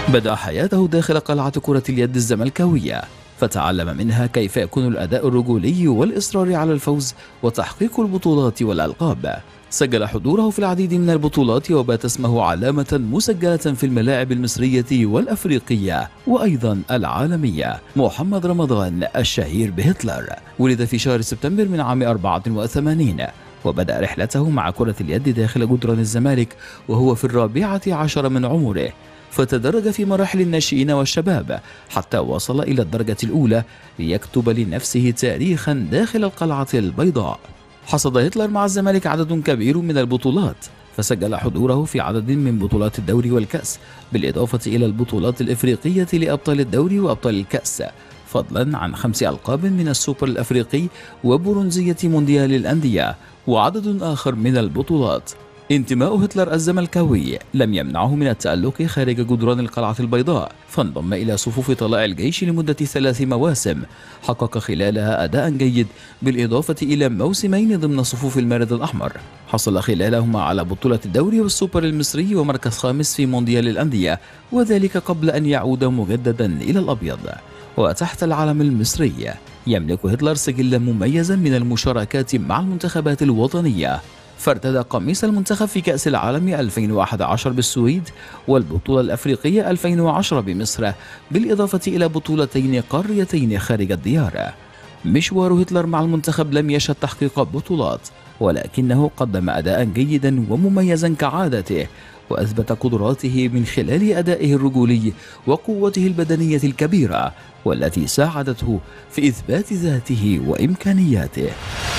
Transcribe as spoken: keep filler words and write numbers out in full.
بدأ حياته داخل قلعة كرة اليد الزملكاوية، فتعلم منها كيف يكون الأداء الرجولي والإصرار على الفوز وتحقيق البطولات والألقاب. سجل حضوره في العديد من البطولات وبات اسمه علامة مسجلة في الملاعب المصرية والأفريقية وأيضا العالمية. محمد رمضان الشهير بهتلر ولد في شهر سبتمبر من عام أربعة وثمانين، وبدأ رحلته مع كرة اليد داخل جدران الزمالك وهو في الرابعة عشر من عمره، فتدرج في مراحل الناشئين والشباب حتى وصل إلى الدرجة الأولى ليكتب لنفسه تاريخا داخل القلعة البيضاء. حصد هتلر مع الزمالك عدد كبير من البطولات، فسجل حضوره في عدد من بطولات الدوري والكأس، بالإضافة إلى البطولات الإفريقية لأبطال الدوري وأبطال الكأس، فضلا عن خمس ألقاب من السوبر الأفريقي وبرونزية مونديال الأندية وعدد آخر من البطولات. انتماء هتلر الزملكاوي لم يمنعه من التألق خارج جدران القلعة البيضاء، فانضم إلى صفوف طلائع الجيش لمدة ثلاث مواسم حقق خلالها أداء جيد، بالإضافة إلى موسمين ضمن صفوف المارد الأحمر حصل خلالهما على بطولة الدوري والسوبر المصري ومركز خامس في مونديال الأندية، وذلك قبل أن يعود مجددا إلى الأبيض. وتحت العلم المصري يملك هتلر سجلا مميزا من المشاركات مع المنتخبات الوطنية، فارتدى قميص المنتخب في كأس العالم ألفين وأحد عشر بالسويد والبطولة الأفريقية ألفين وعشرة بمصر، بالإضافة إلى بطولتين قاريتين خارج الديار. مشوار هتلر مع المنتخب لم يشهد تحقيق بطولات، ولكنه قدم أداء جيدا ومميزا كعادته، وأثبت قدراته من خلال أدائه الرجولي وقوته البدنية الكبيرة والتي ساعدته في إثبات ذاته وإمكانياته.